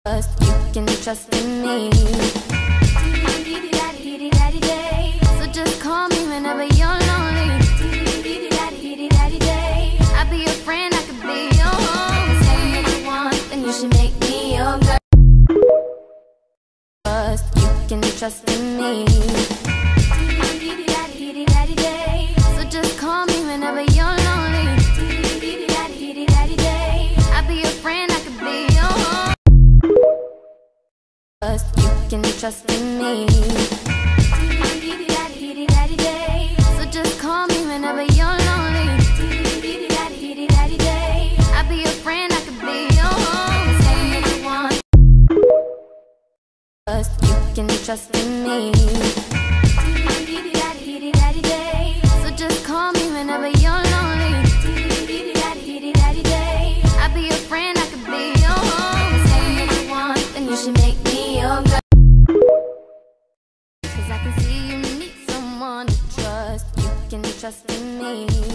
You can trust in me. So just call me whenever you're lonely. I'll be your friend, I could be your home. Tell me what you want, then you should make me your girl. You can trust in me. So just call me whenever you're lonely. I'll be your friend, I could be your home. You can trust in me. So just call me whenever you're lonely. I'll be your friend, I could be your home. Tell me what you want. You can trust in me. So just call me whenever you're lonely. I'll be your friend, I could be your home. Tell me what you want, then you should make me your girl. 'Cause I can see you need someone to trust. You can trust in me.